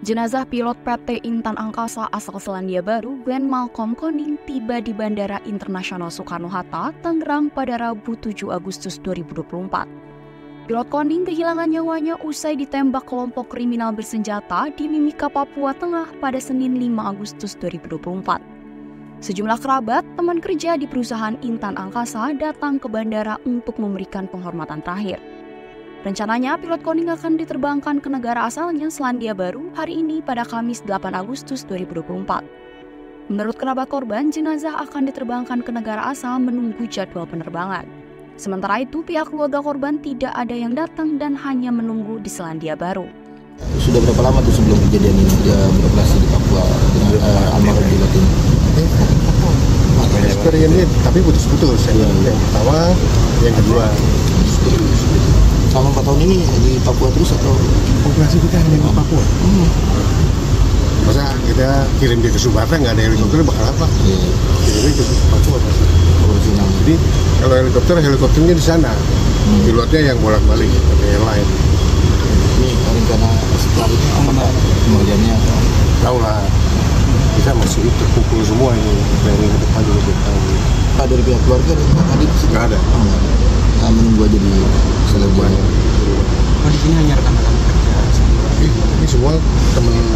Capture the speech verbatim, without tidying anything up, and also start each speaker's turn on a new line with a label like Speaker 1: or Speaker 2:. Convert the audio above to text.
Speaker 1: Jenazah pilot P T Intan Angkasa asal Selandia Baru, Glenn Malcolm Koning, tiba di Bandara Internasional Soekarno-Hatta, Tangerang pada Rabu tujuh Agustus dua ribu dua puluh empat. Pilot Koning kehilangan nyawanya usai ditembak kelompok kriminal bersenjata di Mimika, Papua Tengah pada Senin lima Agustus dua ribu dua puluh empat. Sejumlah kerabat, teman kerja di perusahaan Intan Angkasa datang ke bandara untuk memberikan penghormatan terakhir. Rencananya, pilot Koning akan diterbangkan ke negara asalnya Selandia Baru hari ini pada Kamis delapan Agustus dua ribu dua puluh empat. Menurut kerabat korban, jenazah akan diterbangkan ke negara asal menunggu jadwal penerbangan. Sementara itu, pihak keluarga korban tidak ada yang datang dan hanya menunggu di Selandia Baru.
Speaker 2: Sudah berapa lama tuh sebelum kejadian ini dia beroperasi di Papua dengan uh, almarhum pilot ini?
Speaker 3: Experience ini tapi putus-putus ya. Yang pertama, yang kedua.
Speaker 2: Selama empat tahun ini di Papua terus atau?
Speaker 3: Operasi kita hanya di Papua. Hmm. Masa kita kirim dia ke Sumatera nggak ada helikopter bakal apa?
Speaker 2: Iya.
Speaker 3: Kirimnya ke Papua.
Speaker 2: Original.
Speaker 3: Jadi kalau helikopter helikopternya di sana, hmm. pilotnya yang bolak-balik pakai yang lain.
Speaker 2: Ini rencana setelah itu apa kemudiannya?
Speaker 3: Tahu lah. Kita masih terpukul semua ini dari ke depan juga belum tahu.
Speaker 2: Pak dari pihak keluarga tadi
Speaker 3: nggak ada.
Speaker 2: Oh, nggak ada. Nah, menunggu aja di Selandia.
Speaker 3: Oh, di sini hanya rekan-rekan kerja. Ini semua teman